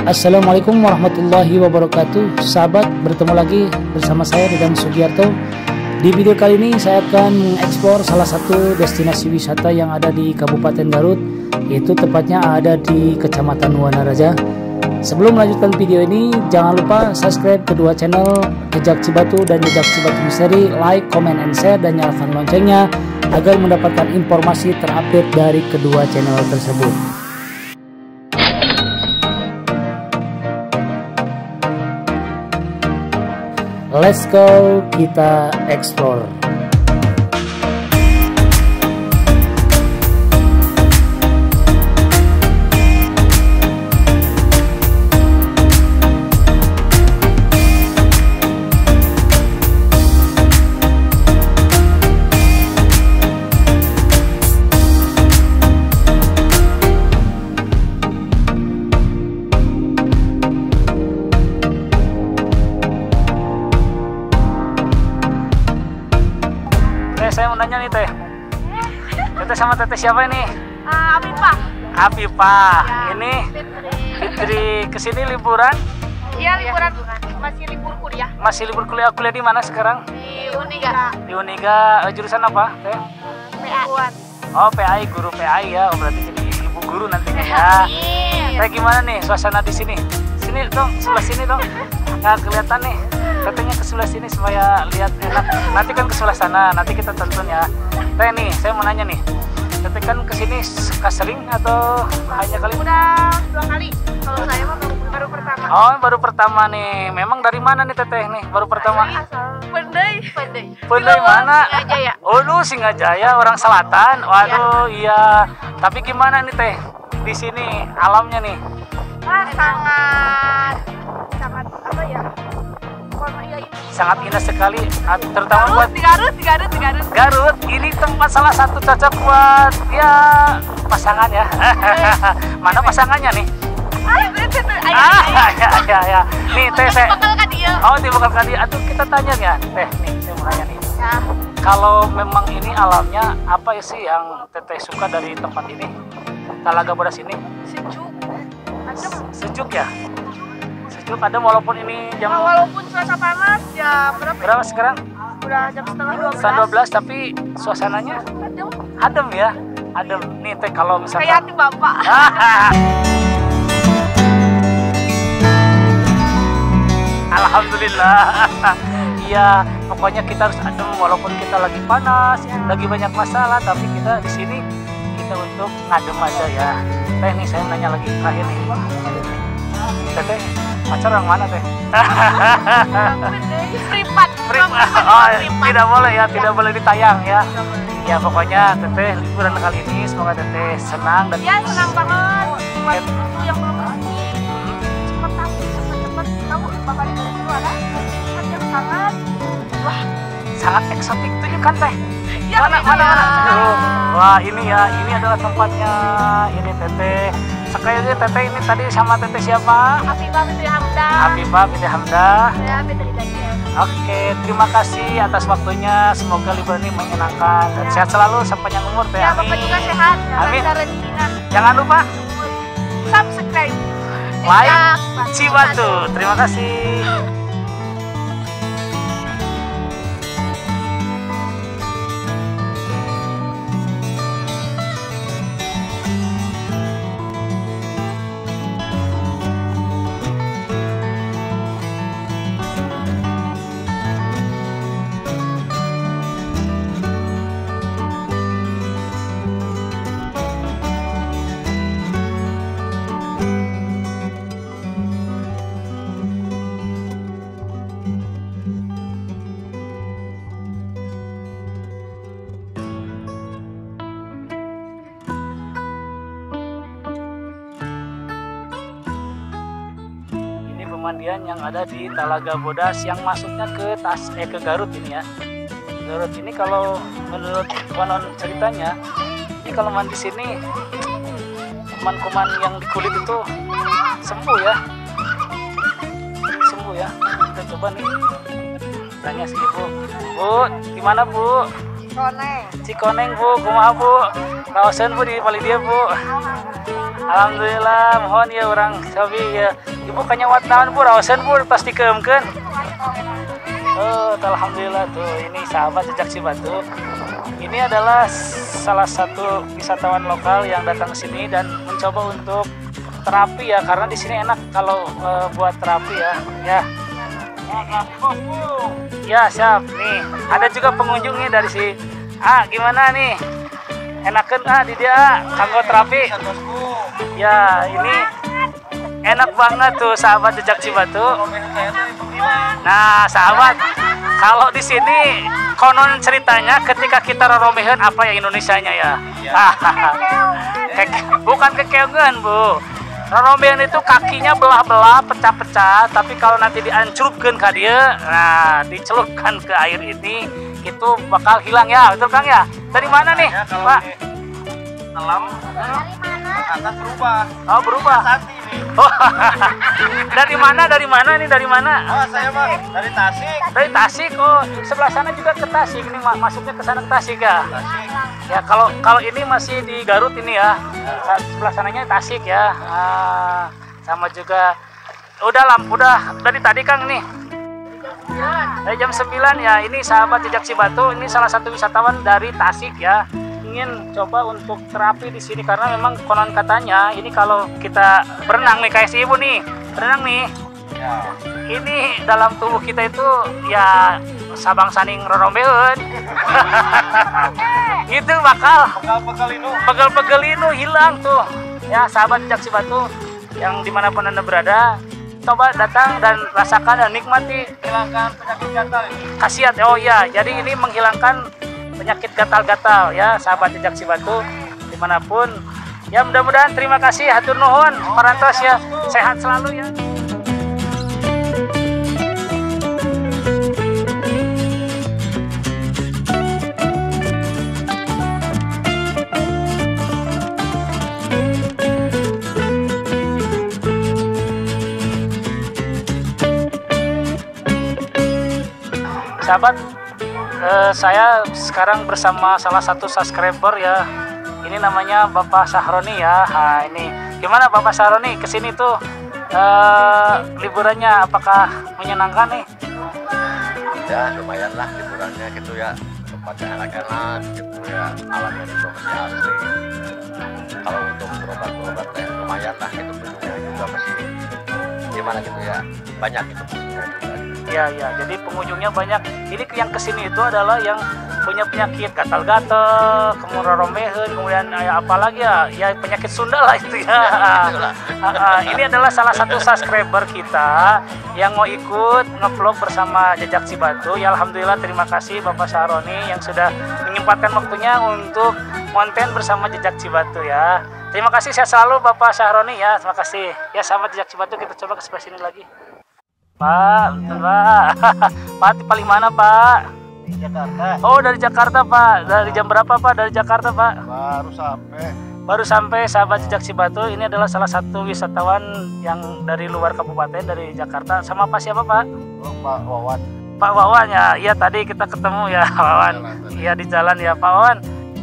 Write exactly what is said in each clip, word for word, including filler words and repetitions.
Assalamualaikum warahmatullahi wabarakatuh. Sahabat, bertemu lagi bersama saya Dedang Sugiarto. Di video kali ini saya akan mengeksplor salah satu destinasi wisata yang ada di Kabupaten Garut, yaitu tepatnya ada di Kecamatan Wanaraja. Sebelum melanjutkan video ini, jangan lupa subscribe kedua channel Jejak Cibatu dan Jejak Cibatu Misteri, like, comment, and share, dan nyalakan loncengnya agar mendapatkan informasi terupdate dari kedua channel tersebut. Let's go, kita explore. Saya mau nanya nih Teh, Teteh sama Teteh siapa ini? Uh, Afifah. Afifah. Ya, ini Fitri. Fitri kesini liburan? Iya liburan, masih libur kuliah. Masih libur kuliah. Kuliah di mana sekarang? Di Uniga. Di Uniga. Eh, jurusan apa Teh? P A I. Oh P A I, guru P A I ya. Oh, berarti jadi ibu guru nantinya ya. Teh gimana nih suasana di sini? Sini dong, sebelah sini dong. Nggak kelihatan nih. Tetehnya ke sebelah sini supaya lihat enak. Nanti kan ke sebelah sana, nanti kita tonton ya. Teh nih, saya mau nanya nih. Teteh kan kesini suka sering atau hanya kali? Udah dua kali. Kalau saya mah baru, baru pertama. Oh, baru pertama nih. Memang dari mana nih Teteh nih? Baru pertama. Asal Pendai. Pendai. Pendai mana? Singajaya. Oh, lu Singajaya, orang selatan. Waduh, iya. Tapi gimana nih Teh? Di sini alamnya nih. Wah, sangat sangat apa ya? Sangat indah sekali, terutama Garut, buat di Garut, di Garut, di Garut. Garut. Ini tempat salah satu cocok buat ya pasangan ya. Mana pasangannya nih? Ah, itu tuh. Ah, ya, ya, ya. Nih Teh, saya. Bakal kan dia. Oh, di bakal kali. Aduh, kita tanya ya, Teh. Nih, saya mau nanya nih. Ya. Kalau memang ini alamnya, apa sih yang Teteh suka dari tempat ini? Talaga Bodas ini? Sejuk. Adem. Sejuk ya? Sejuk adem walaupun ini jam. Nah, walaupun cuaca panas, jam berapa? Berapa sekarang? Udah jam setengah dua belas. Setengah dua belas, tapi suasananya Adem. adem ya. Adem. Nih Teh, kalau misalkan Kayak hati bapak. Alhamdulillah. Iya, pokoknya kita harus adem walaupun kita lagi panas, ya, lagi banyak masalah, tapi kita di sini kita untuk ngadem aja ya. Teh nih, saya nanya lagi terakhir nih. Teteh, pacar yang mana Teh? Privat. Privat. Oh, tidak boleh ya, tidak boleh ditayang ya. Ya pokoknya Teteh liburan kali ini semoga Teteh senang dan ya senang banget. Buat itu yang belum pergi, cepat tahu, cepat cepat tahu bapak di luar tempat yang sangat wah sangat eksotik tunjukkan Teh. ya, Mana mana mana. Tuh. Wah ini ya, ini adalah tempatnya. Ini Teteh. Sekali lagi Teteh ini tadi sama Teteh siapa? Afifah Fitri Hamda. Afifah Fitri Hamda. Saya Fitri Daniel. Oke, terima kasih atas waktunya. Semoga liburan ini menyenangkan dan sehat selalu sepanjang umur Teh. Ya bapak juga sehat. Amin. Lancar rezekinya. Jangan lupa Subscribe. like Cibatu. Terima kasih. Pemandian yang ada di Talaga Bodas yang masuknya ke tas eh ke Garut ini ya. Garut ini kalau menurut konon ceritanya, ini kalau mandi sini kuman-kuman yang di kulit itu sembuh ya. Sembuh ya. Kita coba nih. Tanya si ibu. Bu, di mana Bu? Cikoneng. Cikoneng Bu, kumaha Bu? Kawasan Bu di Palidia Bu. Alhamdulillah, mohon ya orang sabi ya Ibu kanyawat naon Bu, raosan Bu pasti keemkeun. Oh, alhamdulillah tuh. Ini sahabat jejak Cibatu. Ini adalah salah satu wisatawan lokal yang datang ke sini dan mencoba untuk terapi ya, karena di sini enak kalau uh, buat terapi ya. Ya. Ya, siap. Nih, ada juga pengunjungnya dari si Ah, gimana nih? Enakan ah di dia ah, kanggo terapi. Ya, ini enak banget tuh sahabat jejak Cibatu. Nah, sahabat, kalau di sini konon ceritanya ketika kita roromehan apa ya Indonesianya ya? Bukan kekeongan, Bu. Roromehan itu kakinya belah-belah, pecah-pecah, tapi kalau nanti diancurkan ke dia, nah, dicelupkan ke air ini, itu bakal hilang ya, betul Kang ya? Dari mana nih, ya, Pak? Selam atas berubah. Oh, berubah. Sati nih. Oh, dari mana? Dari mana nih? Dari mana? Oh, saya Bang dari Tasik. Dari Tasik. Oh, sebelah sana juga ke Tasik. Ini masuknya ke sana ke Tasik ya. Tasik. Ya, kalau kalau ini masih di Garut ini ya. Sebelah sananya Tasik ya. Ah, sama juga. Udah lampu udah dari tadi Kang nih. Dari jam sembilan ya. Ini sahabat jejak Cibatu, ini salah satu wisatawan dari Tasik ya. Ingin coba untuk terapi di sini karena memang konon katanya ini kalau kita berenang nih kayak si Ibu nih, berenang nih. Ya. Ini dalam tubuh kita itu ya sabang saning rorombeun. Itu bakal Bekal-bekal ini. pegel-pegel itu hilang tuh. Ya, sahabat jejak Cibatu yang dimanapun Anda berada, coba datang dan rasakan dan nikmati. Hilangkan penyakit gatal ini. Khasiat, oh ya, jadi ini menghilangkan penyakit gatal-gatal ya, sahabat jejak Cibatu dimanapun. Ya, mudah-mudahan terima kasih, hatur nuhun, parantos ya, sehat selalu ya. Sahabat, eh, saya sekarang bersama salah satu subscriber ya. Ini namanya Bapak Sahroni ya. Nah, ini gimana Bapak Sahroni kesini tuh eh, liburannya apakah menyenangkan nih? Ya lumayan lah liburannya gitu ya. Tempatnya enak-enak gitu ya. Alamnya juga masih asli. Kalau untuk berobat-berobat ya lumayan lah gitu. Pengunjungnya juga masih gimana gitu ya. Banyak gitu pengunjungnya juga. Ya, ya. Jadi pengunjungnya banyak. Ini yang kesini itu adalah yang punya penyakit gatal-gatal, kemudian roromeheun, kemudian ya, apa lagi ya, ya penyakit Sunda lah itu ya. uh, uh, ini adalah salah satu subscriber kita yang mau ikut ngevlog bersama jejak Cibatu. Ya, alhamdulillah terima kasih Bapak Sahroni yang sudah menyempatkan waktunya untuk konten bersama jejak Cibatu ya. Terima kasih, saya selalu Bapak Sahroni ya. Terima kasih. Ya, sahabat jejak Cibatu, kita coba ke sebelah sini lagi. Pak, betul Pak. Pak, di paling mana Pak? Di Jakarta. Oh, dari Jakarta Pak. Dari jam berapa Pak? Dari Jakarta Pak? Baru sampai. Baru sampai sahabat jejak Cibatu. Ini adalah salah satu wisatawan yang dari luar kabupaten, dari Jakarta. Sama Pak siapa Pak? Oh, Pak Wawan. Pak Wawan ya. Iya tadi kita ketemu ya Pak Wawan. Iya di jalan ya Pak Wawan.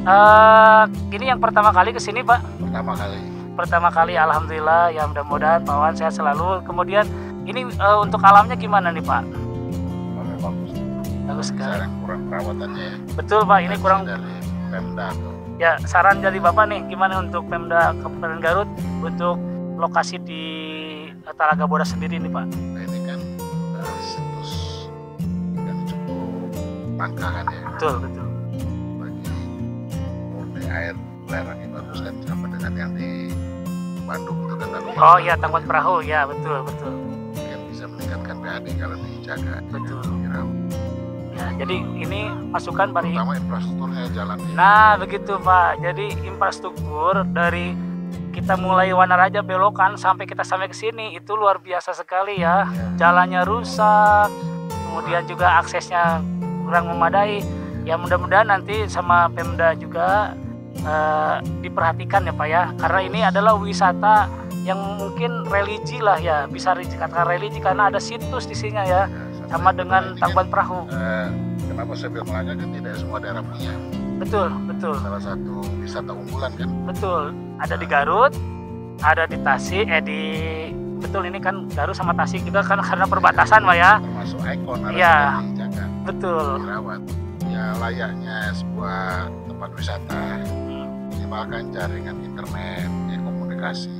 Uh, ini yang pertama kali kesini Pak? Pertama kali. Pertama kali, alhamdulillah. Ya mudah-mudahan Pak Wawan sehat selalu. Kemudian ini uh, untuk alamnya gimana nih Pak? Bagus. Bagus sekali. Sekarang kurang perawatannya ya. Betul Pak, ini kurang. Dari Pemda tuh. Ya, saran dari Bapak nih, gimana untuk Pemda Kabupaten Garut untuk lokasi di Talaga Bodas sendiri nih Pak? Nah, ini kan uh, situs yang cukup langka kan ya. Betul, betul. Bagi murni air belerang yang bagus kan sama dengan yang di Bandung itu kan. Oh iya, Tangkuban Perahu, ya betul, betul. Yang bisa meningkatkan P H D kalau dijaga. Betul. Dirawat. Ya, jadi ini masukan dari. Terutama infrastrukturnya jalan. Nah, begitu Pak. Jadi infrastruktur dari kita mulai Wanaraja belokan sampai kita sampai ke sini itu luar biasa sekali ya. Jalannya rusak, kemudian juga aksesnya kurang memadai. Ya mudah-mudahan nanti sama Pemda juga eh, diperhatikan ya Pak ya. Karena ini adalah wisata yang mungkin religi lah ya, bisa dikatakan religi karena ada situs di sini ya. Sama dengan Tangkuban Perahu. Eh, kenapa saya bilang Melanga kan tidak semua daerah punya. Betul, betul. Salah satu wisata unggulan kan. Betul. Ada di Garut, ada di Tasik, eh di betul ini kan Garut sama Tasik juga kan karena perbatasan Pak ya. Termasuk ikon harus Iya. dijaga, Betul. dirawat. Ya layaknya sebuah tempat wisata, minimalkan jaringan internet, ya komunikasi,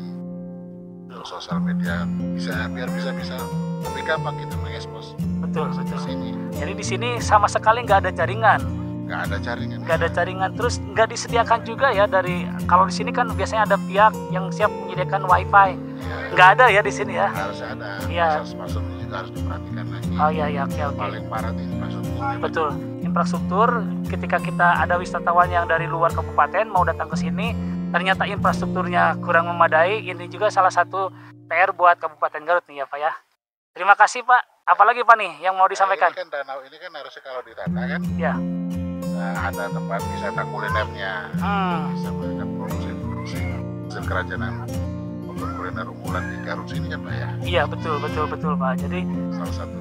untuk sosial media bisa biar bisa bisa lebih gampang kita mengekspos Betul, di betul. sini. Jadi di sini sama sekali nggak ada jaringan. Nggak ada jaringan. Nggak ada jaringan, terus nggak disediakan juga ya dari kalau di sini kan biasanya ada pihak yang siap menyediakan wifi. Ya, Nggak ada ya di sini ya. harus ada. Iya. Masuk-masuknya juga harus diperhatikan lagi. Oh iya iya oke oke. Paling parah di infrastruktur. Betul. Infrastruktur ketika kita ada wisatawan yang dari luar kabupaten mau datang ke sini, ternyata infrastrukturnya kurang memadai. Ini juga salah satu P R buat Kabupaten Garut nih ya Pak ya. Terima kasih Pak. Apalagi Pak nih yang mau disampaikan? Nah, ini kan danau ini kan harusnya kalau ditata kan, Ya. nah, ada tempat wisata kulinernya. Hmm. Bisa melakukan produksi-produksi hasil kerajaan untuk kuliner unggulan di Garut sini kan Pak ya, Iya betul betul betul Pak. Jadi salah satu.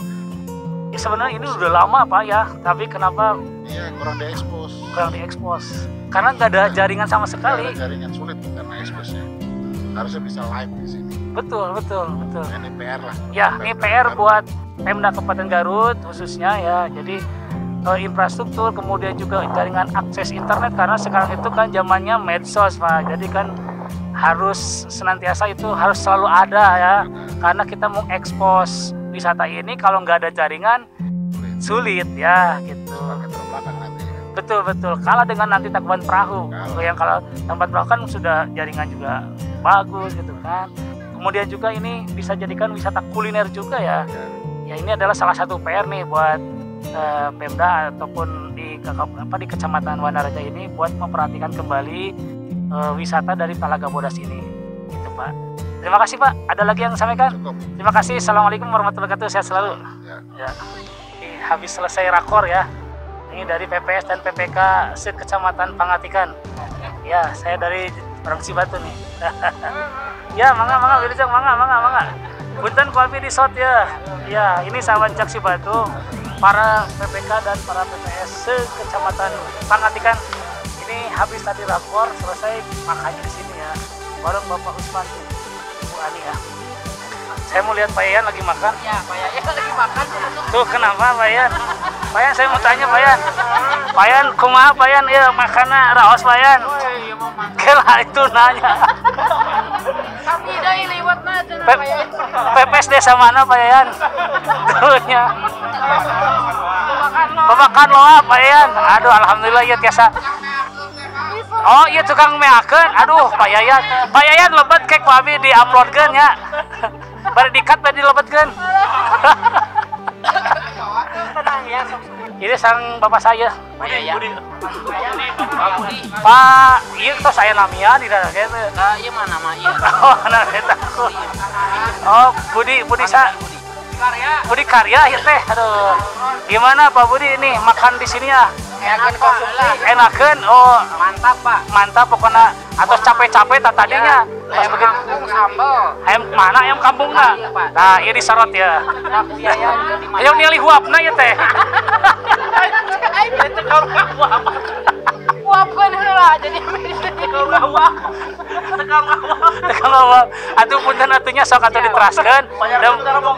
ya sebenarnya ini udah lama Pak ya, tapi kenapa Iya, kurang diekspos. kurang diekspos? Karena nggak ada jaringan sama Nggak sekali. ada jaringan, sulit karena eksposnya. Harusnya bisa live di sini. Betul betul betul. Nah, ini P R lah. Ya ini P R buat Pemda Kabupaten Garut khususnya ya. Jadi eh, infrastruktur kemudian juga jaringan akses internet karena sekarang itu kan zamannya medsos Pak. Jadi kan harus senantiasa itu harus selalu ada ya. Karena kita mau ekspos wisata ini kalau nggak ada jaringan sulit ya gitu. Semakin terbelakang nanti. Betul betul. Kalah dengan nanti Tangkuban Perahu. Kalah. Yang kalau Tangkuban Perahu kan sudah jaringan juga bagus gitu kan. Kemudian juga ini bisa jadikan wisata kuliner juga ya. Ya, Ya ini adalah salah satu P R nih buat eh, Pemda ataupun di apa di Kecamatan Wanaraja ini buat memperhatikan kembali eh, wisata dari Talaga Bodas ini. Gitu Pak. Terima kasih Pak. Ada lagi yang sampaikan? cukup. Terima kasih. Assalamualaikum warahmatullahi wabarakatuh. Sehat selalu. Ya. Ya. Ini habis selesai rakor ya. Ini dari P P S dan P P K Sud Kecamatan Pangatikan. Ya, saya dari orang Cibatu nih. Ya, mangga mangga wilujeng mangga mangga mangga. Punten kopi di shot ya. Ya, ini sahabat Jak Cibatu, para P P K dan para P P S Sud Kecamatan Pangatikan. Ini habis tadi rakor selesai makannya di sini ya. Bareng Bapak Usman, Ibu Ani ya. Saya mau lihat Pak Yayan lagi makan. Ya, Pak Yaya lagi makan. Tuh kenapa Pak Yan? Pak Yan saya mau tanya Pak Yan. Pak Yan kumaha Pak Yan ya makannya raos Pak Yan. Kela itu nanya. Kami dari lewat na cenah Pe- Pak Yaya. P P S desa mana Pak Yan? Tuhnya. Pemakan loa Pak Yan. Aduh alhamdulillah ya tiasa. Oh iya tukang meakeun. Aduh Pak Yayan. Pak Yayan lebet kek Pak Abi di-uploadkeun ya. Bari di-cut bari dilebetkeun. Ini sang bapak saya. Pak Yaya. Pak Budi. Pak, iya itu saya namanya di dalam gitu. Nah, iya mana mah iya. Oh, nah kita. Oh, Budi, Budi sa, Karya. Budi Karya ya teh. Aduh, gimana Pak Budi ini makan di sini ya? Enak konsumsi. Enakan, oh Mantap, Pak. mantap pokoknya. Atau capek-capek tak tadinya. Pas Ayam begitu. kampung sambal. Ayam mana ayam kampung nah? Nah, ini disorot ya. Aku Yaya di mana? Ayo nilai huapna ya teh. Itu kau uap. Uapkan heula jadi kau uap. Tekan uap. Tekan uap. Atuh punten atunya sok atuh diteraskeun. Dan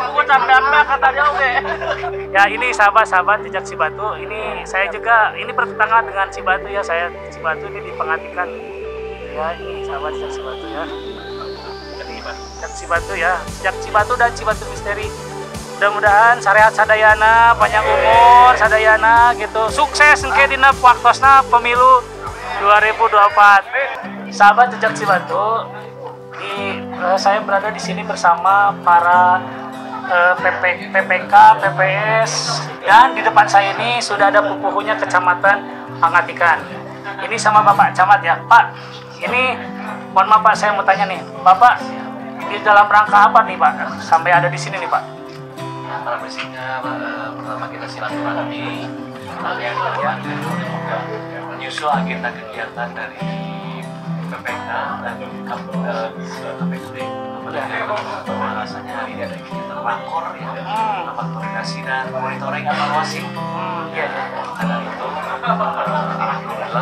ya ini sahabat-sahabat di Jak Cibatu, ini saya juga ini bertetangga dengan Cibatu ya, saya Cibatu ini di Pangatikan ya, ini sahabat Jak Cibatu ya, Jak Cibatu ya, Jak Cibatu dan Cibatu Misteri. Mudah-mudahan sarehat sadayana, panjang umur sadayana gitu, sukses engke dina waktosna pemilu dua ribu dua puluh empat. Sahabat Jak Cibatu, di, eh, saya berada di sini bersama para eh, P P, P P K, P P S, dan di depan saya ini sudah ada pupuhunya Kecamatan Pangatikan. Ini sama Bapak Camat ya, Pak. Ini mohon maaf Pak, saya mau tanya nih, Bapak di dalam rangka apa nih Pak sampai ada di sini nih Pak? Pada prinsipnya eh, pertama kita silaturahmi kalian ya, menyusul agenda kegiatan dari P P K dan kampung K P D. Rasanya hari ini ada kegiatan rakor ya, rapat koordinasi dan monitoring evaluasi. Hmm, iya, iya. Karena itu alhamdulillah kita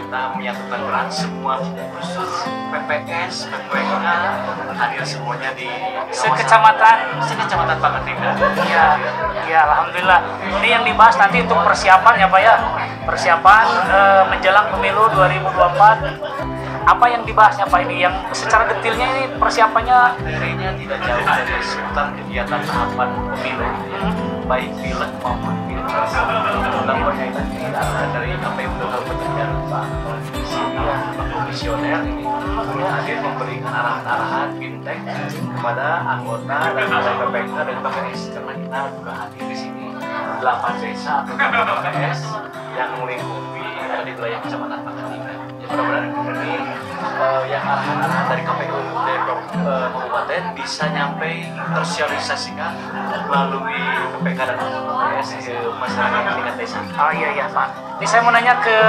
kita menyatukan peran semua unsur P P S, P P K hadir semuanya di sekecamatan sekecamatan Pangatingan. ya ya alhamdulillah. Ini yang dibahas nanti untuk persiapan ya Pak ya, persiapan eh, menjelang pemilu dua ribu dua puluh empat. Apa yang dibahasnya Pak ini, yang secara detailnya ini persiapannya? Intinya tidak jauh dari seputar kegiatan tahapan pemilu, baik pileg maupun pilpres. Dalam berkaitan dengan dari K P U Kabupaten Garut, Pak Pak Komisioner ini hadir memberikan arahan-arahan fintech kepada anggota dan kepada P P K dan P P S, karena kita juga hadir di sini delapan desa atau P P S yang melingkupi ada di wilayah Kecamatan Pangatingan. Ya, mudah-mudahan ini uh, yang arahan-arahan dari K P U Depok uh, Kabupaten bisa nyampe tersosialisasikan melalui P P K dan P P S ke masyarakat tingkat desa. Oh iya iya Pak. Ini saya mau nanya ke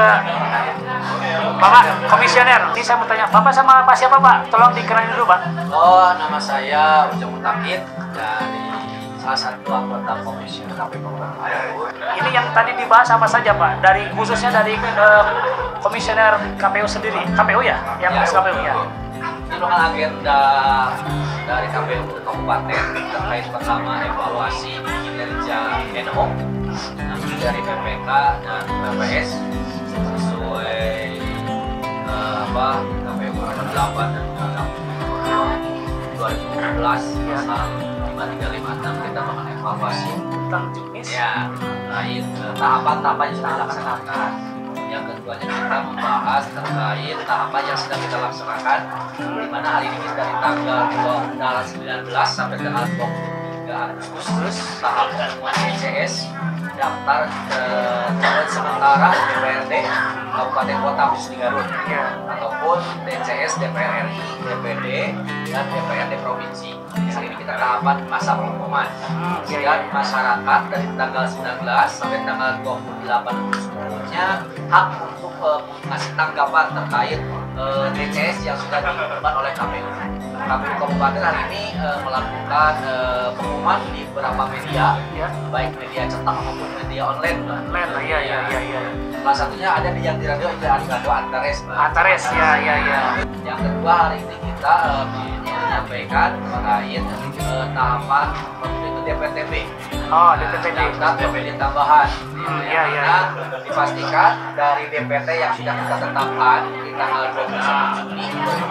Bapak Komisioner. Ini saya mau tanya, Bapak sama Pak siapa Pak? Tolong dikenalin dulu Pak. Oh, nama saya Ujang Mutakit dari salah satu anggota Komisioner K P U Kabupaten Garut. Ini yang tadi dibahas apa saja Pak? Dari khususnya dari uh, Komisioner K P U sendiri, K P U ya, yang Ya, ngurus K P U ya. Ini merupakan agenda dari K P U Kabupaten terkait pertama evaluasi kinerja N O, nanti dari P P K dan P P S sesuai uh, apa K P U nomor delapan dan Undang-Undang dua ribu tujuh belas pasal lima tiga lima enam kita melakukan evaluasi Tentang juknis. ya terkait uh, tahapan-tahapan yang sudah dilaksanakan. Yang keduanya kita membahas terkait tahapan yang sedang kita laksanakan, di mana hari ini kita dari tanggal sembilan belas sampai tanggal dua puluh tiga Agustus tahap pengumuman D C S daftar ke calon sementara D P R D Kabupaten Kota khusus di Garut, ataupun D C S D P R R I, D P D dan D P R D provinsi. Di sini kita tahapan masa pengumuman dan masyarakat dari tanggal sembilan belas sampai tanggal dua puluh delapan Agustusnya hak untuk uh, mengasih tanggapan terkait uh, D C S yang sudah diumumkan oleh K P U. K P U Kabupaten hari ini uh, melakukan uh, pengumuman di beberapa media, Ya. baik media cetak maupun media online. Lain lah, ya ya ya ya. Salah satunya ada di yang di radio, di radio Antares. Mbak. Antares, ya ya ya. Yang kedua hari ini kita uh, menyampaikan terkait uh, tahapan pemilu D P T B. Oh, D P T B. Daftar D P D tambahan. Hmm, ya, ya. Nah, dipastikan dari D P T yang sudah kita tetapkan di tanggal dua puluh satu Juni dua ribu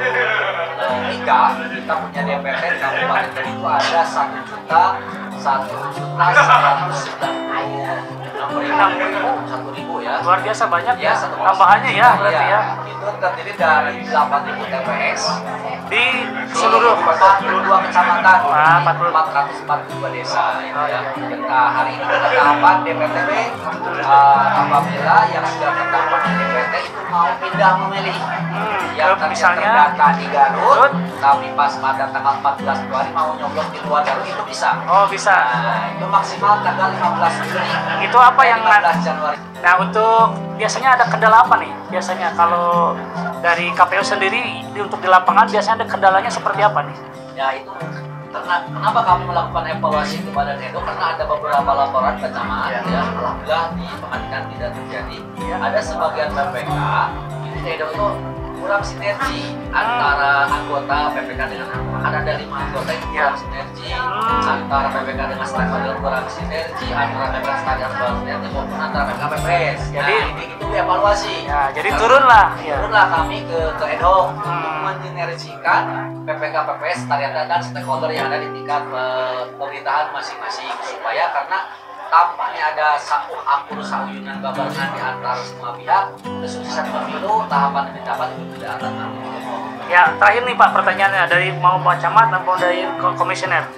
tiga, kita punya D P T di Kabupaten Garut itu ada satu juta satu juta seratus sembilan puluh enam ribu satu ribu ya. Luar biasa banyak ya. Ya, satu Tambahannya ya berarti ya. Itu terdiri dari delapan ribu T P S Di seluruh empat puluh dua kecamatan, Ah, empat puluh. empat ratus empat puluh dua desa. Gitu ya. Nah, hari ini kita tahapan D P T B uh, apabila yang sudah terdaftar di D P T itu mau pindah memilih. Hmm, Yang ke tadi misalnya terdata di Garut, Garut. tapi pas pada tanggal empat belas Februari mau nyoblos di luar Garut itu bisa. Oh bisa. Nah, itu maksimal tanggal lima belas Juli. Itu apa yang lima belas Januari. Nah untuk biasanya ada kendala apa nih? Biasanya kalau dari K P U sendiri di- untuk di lapangan biasanya ada kendalanya seperti apa nih? Ya itu karena kenapa kami melakukan evaluasi kepada Edo, karena ada beberapa laporan kecaman Ya. ya, alhamdulillah di Pangatingan tidak terjadi. Ya. Ada sebagian P P K ini Edo itu kurang sinergi antara anggota P P K dengan anggota. Kan ada lima anggota yang kurang Ya. sinergi Hmm. antara P P K dengan stakeholder kurang sinergi, antara P P K dengan kurang sinergi maupun antara P P K P P S. Jadi- nah, ini itu evaluasi. Ya jadi turun lah. Ya. Turunlah kami ke ke Edo untuk Hmm. mensinergikan P P K P P S tarian dan stakeholder yang ada di tingkat eh, pemerintahan masing-masing, supaya karena tampaknya ada satu akur sauyunan babarengan di antara semua pihak, kesuksesan pemilu tahapan demi tahapan itu tidak akan tanggung. Ya terakhir nih Pak pertanyaannya dari mau Pak Camat maupun dari ko- Komisioner.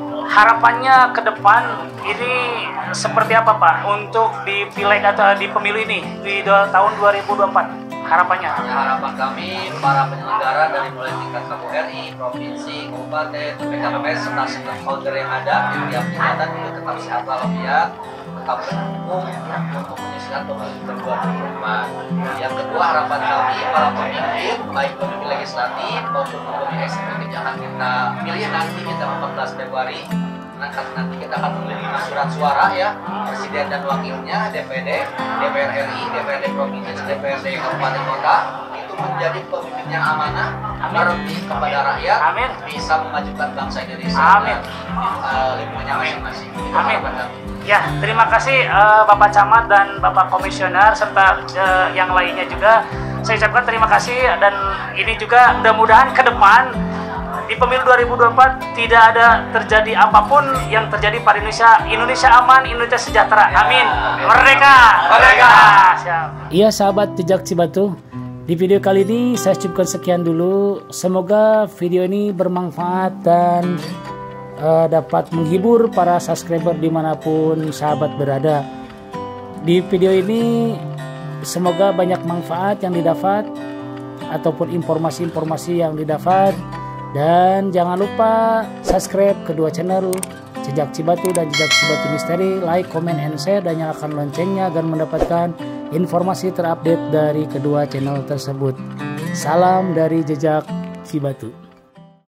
Harapannya ke depan ini seperti apa Pak untuk di pileg atau di pemilu ini di do- tahun dua ribu dua puluh empat? Harapannya? Ya, harapan kami para penyelenggara dari mulai tingkat K P U R I, provinsi, kabupaten, P P K P P S serta stakeholder yang ada di tiap tingkatan itu tetap sehat walafiat, tetap mendukung untuk menyukseskan pemilu dua ribu dua puluh empat. Yang kedua harapan kami para pemimpin baik pemimpin legislatif maupun pemimpin eksekutif yang akan kita pilih nanti kita empat belas Februari Nah, karena nanti kita akan menerima surat suara ya, presiden dan wakilnya, D P D, D P R R I, D P R D provinsi, D P R D kabupaten kota, itu menjadi pemimpin yang amanah, berbakti kepada rakyat, Amin. bisa memajukan bangsa Indonesia. Amin. Uh, lingkungannya masing-masing. Amin. Ya, terima kasih uh, Bapak Camat dan Bapak Komisioner serta uh, yang lainnya juga. Saya ucapkan terima kasih, dan ini juga mudah-mudahan ke depan di pemilu dua ribu dua puluh empat tidak ada terjadi apapun yang terjadi pada Indonesia. Indonesia aman, Indonesia sejahtera. Amin. Merdeka. Merdeka. Iya sahabat Jejak Cibatu, di video kali ini saya cukupkan sekian dulu. Semoga video ini bermanfaat dan uh, dapat menghibur para subscriber dimanapun sahabat berada. Di video ini semoga banyak manfaat yang didapat ataupun informasi-informasi yang didapat. Dan jangan lupa subscribe kedua channel Jejak Cibatu dan Jejak Cibatu Misteri, like, comment, and share, dan nyalakan loncengnya agar mendapatkan informasi terupdate dari kedua channel tersebut. Salam dari Jejak Cibatu.